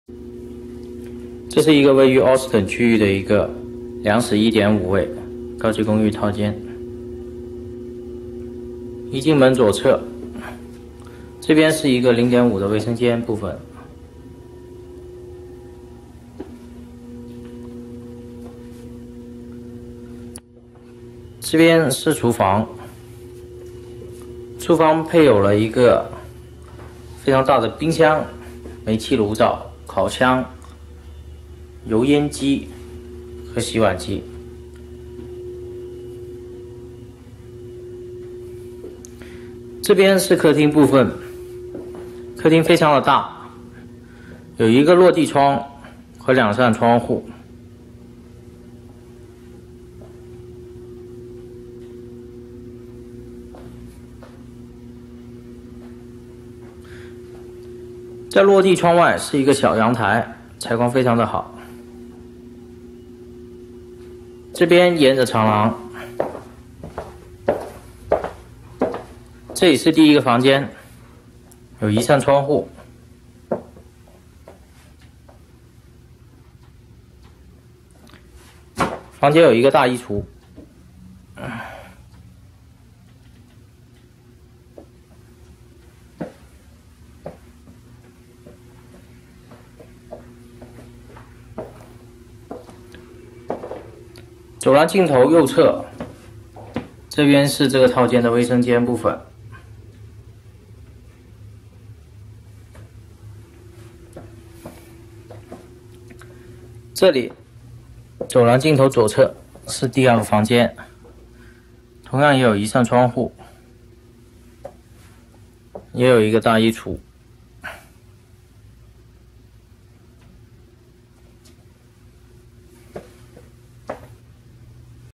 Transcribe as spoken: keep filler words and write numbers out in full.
这是一个位于 Austin 区域的一个两室 一点五 卫高级公寓套间。一进门左侧，这边是一个 零点五 的卫生间部分。这边是厨房，厨房配有了一个非常大的冰箱、煤气炉灶、烤箱、油烟机和洗碗机。这边是客厅部分，客厅非常的大，有一个落地窗和两扇窗户。在落地窗外是一个小阳台，采光非常的好。这边沿着长廊，这里是第一个房间，有一扇窗户。房间有一个大衣橱。走廊尽头右侧，这边是这个套间的卫生间部分。这里，走廊尽头左侧是第二个房间，同样也有一扇窗户，也有一个大衣橱。